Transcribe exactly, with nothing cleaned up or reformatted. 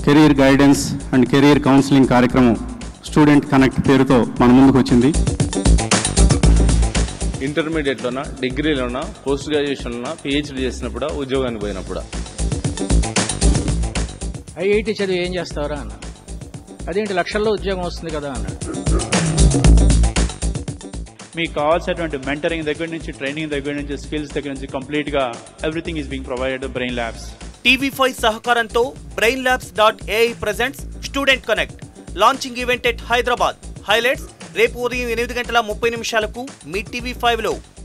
Career guidance and career counselling కార్యక్రమం student connect పేరుతో మన ముందుకు వచ్చింది. ఇంటర్మీడియట్లోనా, డిగ్రీలోనా, పోస్ట్ గ్రాడ్యుయేషన్లోనా, పిహెచ్డీ చేసినప్పుడు, ఉద్యోగానికి పోయినప్పుడు ఐఐటి చదివి ఏం చేస్తారా అన్న, అదేంటి లక్షల్లో ఉద్యోగం వస్తుంది కదా అన్నాడు. మీకు కావాల్సినటువంటి మెంటరింగ్ దగ్గర నుంచి, ట్రైనింగ్ దగ్గర నుంచి, స్కిల్స్ దగ్గర నుంచి కంప్లీట్గా everything is being provided brain labs. TV five సహకారంతో brain labs dot AI presents student connect launching event at Hyderabad. Highlights రేపు ఉదయం ఎనిమిది గంటల ముప్పై నిమిషాలకు మీ టీవీ ఫైవ్ లో.